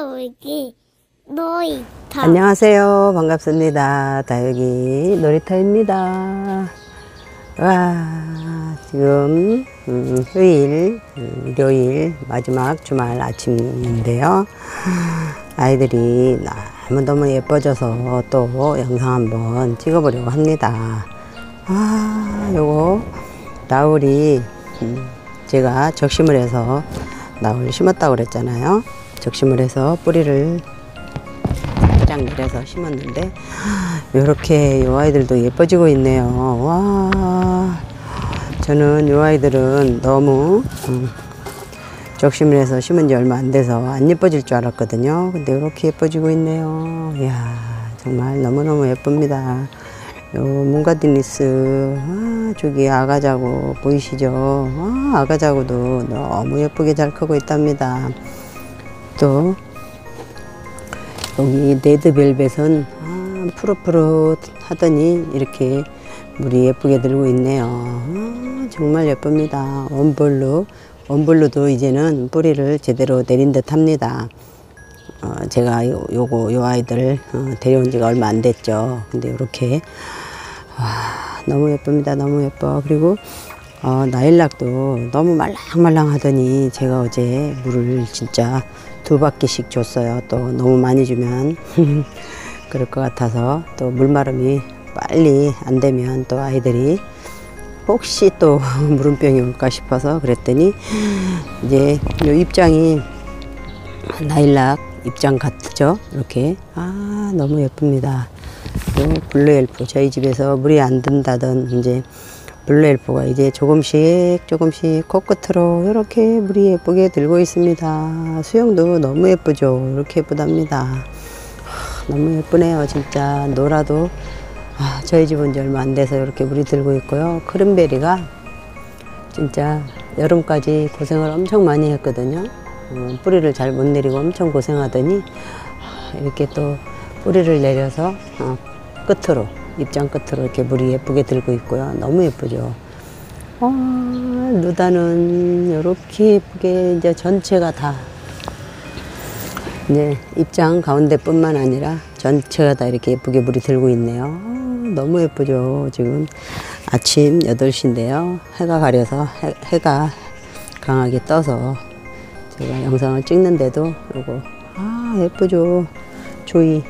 여기 놀이터. 안녕하세요. 반갑습니다. 다육이 놀이터입니다. 와, 지금 휴일, 일요일 마지막 주말 아침인데요. 아이들이 너무너무 예뻐져서 또 영상 한번 찍어보려고 합니다. 요거 나울이 제가 적심을 해서 나울 심었다고 그랬잖아요. 적심을 해서 뿌리를 살짝 내려서 심었는데 이렇게 요 아이들도 예뻐지고 있네요. 와, 저는 요 아이들은 너무 적심을 해서 심은 지 얼마 안 돼서 안 예뻐질 줄 알았거든요. 근데 이렇게 예뻐지고 있네요. 이야, 정말 너무너무 예쁩니다. 요 문가디니스, 저기 아가자구 보이시죠? 아가자구도 너무 예쁘게 잘 크고 있답니다. 또 여기 레드벨벳은 푸릇푸릇 하더니 이렇게 물이 예쁘게 들고 있네요. 정말 예쁩니다. 원블루도 이제는 뿌리를 제대로 내린 듯 합니다. 제가 요 아이들 데려온 지가 얼마 안 됐죠. 근데 이렇게 너무 예쁩니다. 너무 예뻐. 그리고 나일락도 너무 말랑말랑 하더니 제가 어제 물을 진짜 2바퀴씩 줬어요. 또 너무 많이 주면 그럴 것 같아서 또 물마름이 빨리 안 되면 또 아이들이 혹시 또 물음병이 올까 싶어서 그랬더니 이제 요 입장이 나일락 입장 같죠? 이렇게 너무 예쁩니다. 요 블루엘프, 저희 집에서 물이 안 든다던 이제 블루엘프가 이제 조금씩 코끝으로 이렇게 물이 예쁘게 들고 있습니다. 수영도 너무 예쁘죠? 이렇게 예쁘답니다. 너무 예쁘네요. 진짜 놀아도 저희 집은 이제 얼마 안 돼서 이렇게 물이 들고 있고요. 크림베리가 진짜 여름까지 고생을 엄청 많이 했거든요. 뿌리를 잘 못 내리고 엄청 고생하더니 이렇게 또 뿌리를 내려서 끝으로, 입장 끝으로 이렇게 물이 예쁘게 들고 있고요. 너무 예쁘죠. 누다는 이렇게 예쁘게 이제 전체가 다 이제 입장 가운데 뿐만 아니라 전체가 다 이렇게 예쁘게 물이 들고 있네요. 너무 예쁘죠. 지금 아침 8시인데요. 해가 가려서 해가 강하게 떠서 제가 영상을 찍는데도 요거 예쁘죠. 조이,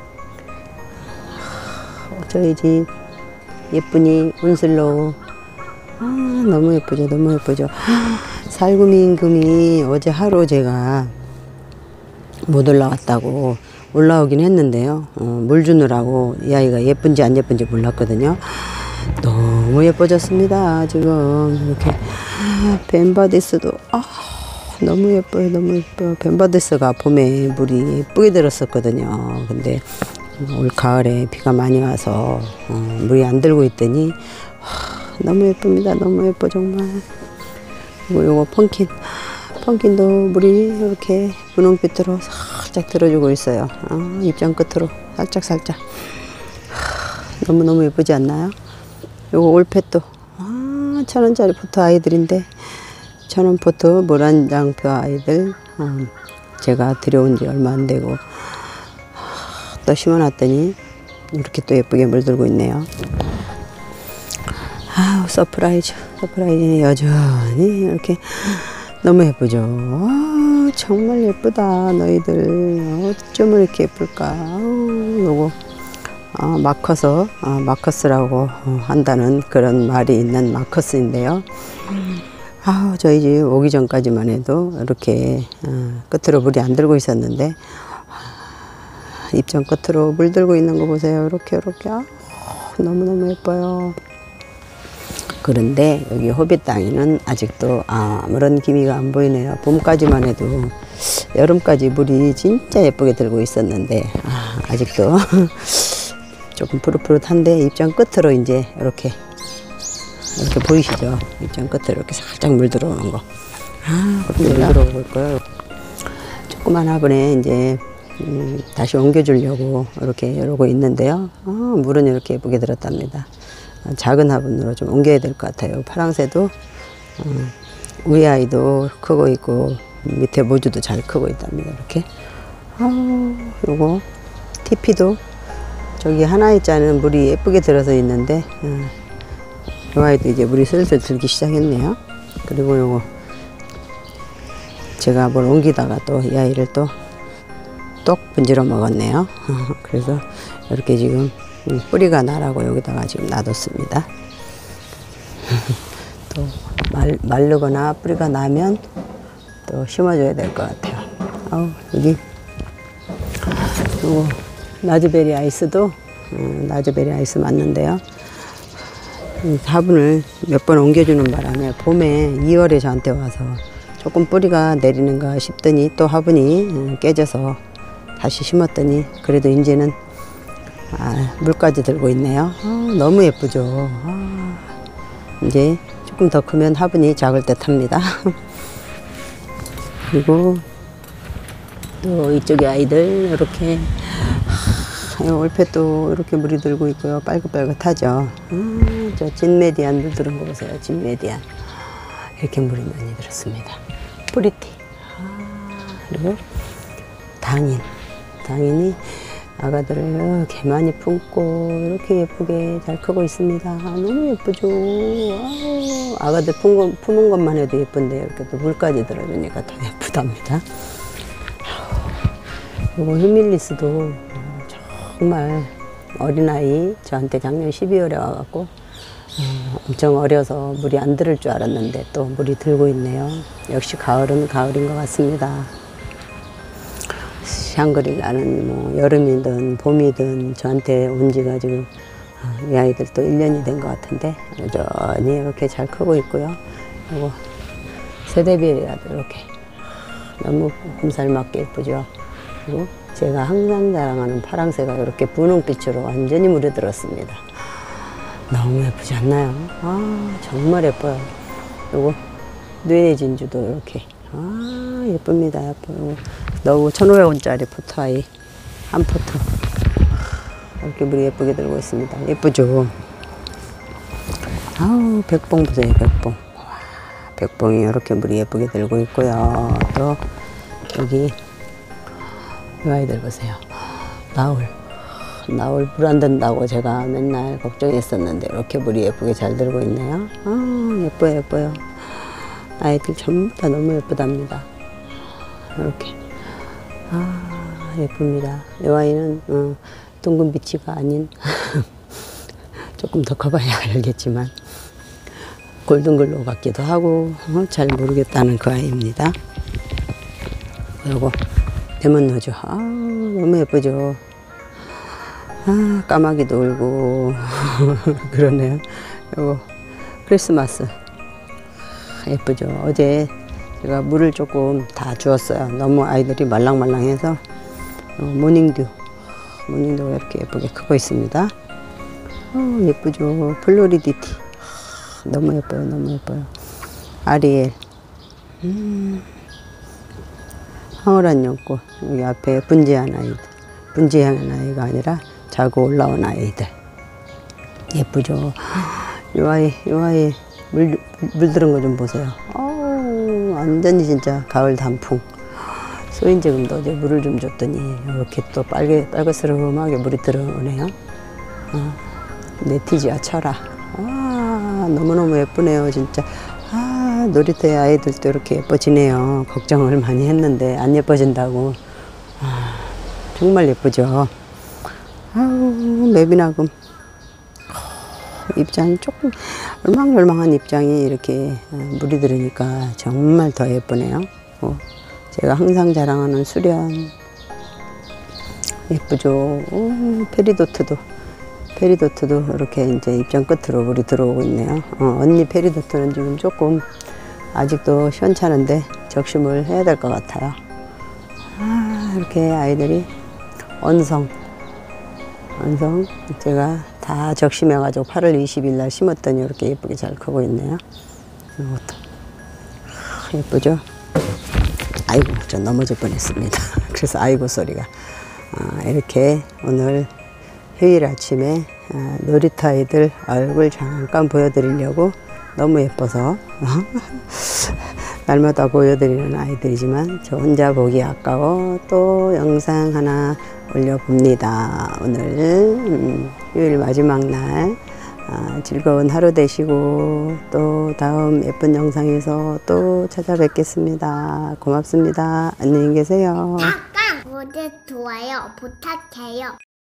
저희 집 예쁘니 온슬로우, 너무 예쁘죠. 너무 예쁘죠. 살구미 임금이 어제 하루 제가 못 올라왔다고 올라오긴 했는데요. 물 주느라고 이 아이가 예쁜지 안 예쁜지 몰랐거든요. 너무 예뻐졌습니다. 지금 이렇게 벤바디스도 너무 예뻐요. 너무 예뻐요. 벤바디스가 봄에 물이 예쁘게 들었었거든요. 근데 올 가을에 비가 많이 와서 물이 안 들고 있더니 너무 예쁩니다. 너무 예뻐 정말. 그리고 요거 펑킨도 물이 이렇게 분홍빛으로 살짝 들어주고 있어요. 입장 끝으로 살짝 너무너무 예쁘지 않나요? 요거 올펫도 1,000원짜리 포트 아이들인데 1,000원 포트 모란장표 아이들 제가 들여온 지 얼마 안 되고 또 심어놨더니 이렇게 또 예쁘게 물들고 있네요. 서프라이즈는 여전히 이렇게 너무 예쁘죠. 정말 예쁘다. 너희들 어쩜 이렇게 예쁠까. 요거 마커스라고 한다는 그런 말이 있는 마커스인데요. 저희 집 오기 전까지만 해도 이렇게 끝으로 물이 안 들고 있었는데 입장 끝으로 물 들고 있는 거 보세요. 이렇게 너무너무 예뻐요. 그런데 여기 호빗 땅에는 아직도 아무런 기미가 안 보이네요. 봄까지만 해도 여름까지 물이 진짜 예쁘게 들고 있었는데 아직도 조금 푸릇푸릇한데 입장 끝으로 이제 이렇게 보이시죠? 입장 끝으로 이렇게 살짝 물 들어오는 거. 물 들어오고 있고요. 조그만 화분에 이제 다시 옮겨주려고 이렇게 이러고 있는데요. 물은 이렇게 예쁘게 들었답니다. 작은 화분으로 좀 옮겨야 될 것 같아요. 파랑새도 위에 아이도 크고 있고 밑에 모주도 잘 크고 있답니다. 이렇게 요거 TP도 저기 하나 있자는 물이 예쁘게 들어서 있는데 이 아이도 이제 물이 슬슬 들기 시작했네요. 그리고 요거 제가 뭘 옮기다가 또 이 아이를 또 똑 분질러 먹었네요. 그래서 이렇게 지금 뿌리가 나라고 여기다가 지금 놔뒀습니다. 또 마르거나 뿌리가 나면 또 심어줘야 될 것 같아요. 여기 요거 라즈베리 아이스도 라즈베리 아이스 맞는데요. 화분을 몇 번 옮겨주는 바람에 봄에 2월에 저한테 와서 조금 뿌리가 내리는가 싶더니 또 화분이 깨져서 다시 심었더니 그래도 이제는 물까지 들고 있네요. 너무 예쁘죠. 이제 조금 더 크면 화분이 작을 듯 합니다. 그리고 또 이쪽에 아이들 이렇게 올패도 이렇게 물이 들고 있고요. 빨긋빨긋하죠. 저 진메디안 물 들은 거 보세요. 진메디안 이렇게 물이 많이 들었습니다. 뿌리티 그리고 당인이 아가들을 이렇게 많이 품고 이렇게 예쁘게 잘 크고 있습니다. 너무 예쁘죠. 아가들 품은 것만 해도 예쁜데 이렇게 또 물까지 들어주니까 더 예쁘답니다. 그리고 휴밀리스도 정말 어린아이 저한테 작년 12월에 와갖고 엄청 어려서 물이 안 들을 줄 알았는데 또 물이 들고 있네요. 역시 가을은 가을인 것 같습니다. 샹그릴라는 뭐 여름이든 봄이든 저한테 온 지가 지금 이 아이들 또 1년이 된 것 같은데 여전히 이렇게 잘 크고 있고요. 그리고 세데비리아도 이렇게 너무 곰살맞게 예쁘죠. 그리고 제가 항상 자랑하는 파랑새가 이렇게 분홍빛으로 완전히 물에 들었습니다. 너무 예쁘지 않나요? 정말 예뻐요. 그리고 뇌의 진주도 이렇게 예쁩니다. 예뻐요. 너무 1,500원짜리 포트아이 한 포트 이렇게 물이 예쁘게 들고 있습니다. 예쁘죠? 백봉 보세요. 백봉. 백봉이 이렇게 물이 예쁘게 들고 있고요. 또 여기 이 아이들 보세요. 나올 물 안 든다고 제가 맨날 걱정했었는데 이렇게 물이 예쁘게 잘 들고 있네요. 예뻐요. 예뻐요. 아이들 전부 다 너무 예쁘답니다. 이렇게 예쁩니다. 이 아이는 둥근 비치가 아닌 조금 더 커봐야 알겠지만 골든글로우 같기도 하고 잘 모르겠다는 그 아이입니다. 그리고 레몬로즈 너무 예쁘죠. 까마귀도 울고 그러네요. 요거 크리스마스 예쁘죠. 어제 제가 물을 조금 다 주었어요. 너무 아이들이 말랑말랑해서 모닝듀가 이렇게 예쁘게 크고 있습니다. 예쁘죠. 플로리디티 너무 예뻐요. 너무 예뻐요. 아리엘 황홀한 연꽃 여기 앞에 분지한 아이가 아니라 자고 올라온 아이들 예쁘죠. 요 아이 물 들은 거 좀 보세요. 완전히 진짜 가을 단풍. 소인지금도 어제 물을 좀 줬더니 이렇게 또 빨갛스름하게 물이 들어오네요. 네티지아 철아. 너무너무 예쁘네요. 진짜. 놀이터에 아이들도 이렇게 예뻐지네요. 걱정을 많이 했는데 안 예뻐진다고. 정말 예쁘죠. 매비나금. 입장이 조금 얼망얼망한 입장이 이렇게 물이 들으니까 정말 더 예쁘네요. 제가 항상 자랑하는 수련 예쁘죠. 페리도트도 이렇게 이제 입장 끝으로 물이 들어오고 있네요. 언니 페리도트는 지금 조금 아직도 시원찮은데 적심을 해야 될 것 같아요. 이렇게 아이들이 원성 제가 다 적심해가지고 8월 20일 날 심었더니 이렇게 예쁘게 잘 크고 있네요. 이것도 예쁘죠? 아이고, 저 넘어질 뻔했습니다. 그래서 아이고 소리가. 이렇게 오늘 휴일 아침에 놀이터 아이들 얼굴 잠깐 보여드리려고 너무 예뻐서 날마다 보여드리는 아이들이지만 저 혼자 보기 아까워 또 영상 하나 올려봅니다. 오늘 휴일 마지막 날 즐거운 하루 되시고 또 다음 예쁜 영상에서 또 찾아뵙겠습니다. 고맙습니다. 안녕히 계세요. 깍깍 구독 좋아요 부탁해요.